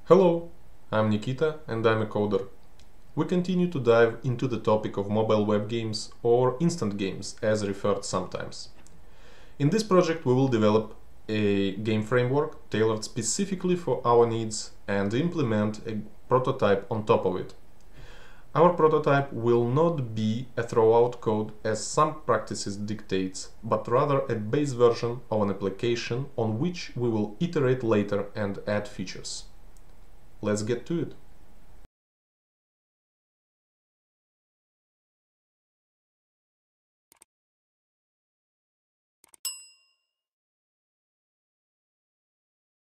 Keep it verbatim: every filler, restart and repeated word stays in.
Hello, I'm Nikita and I'm a coder. We continue to dive into the topic of mobile web games or instant games as referred sometimes. In this project we will develop a game framework tailored specifically for our needs and implement a prototype on top of it. Our prototype will not be a throwout code as some practices dictates, but rather a base version of an application on which we will iterate later and add features. Let's get to it.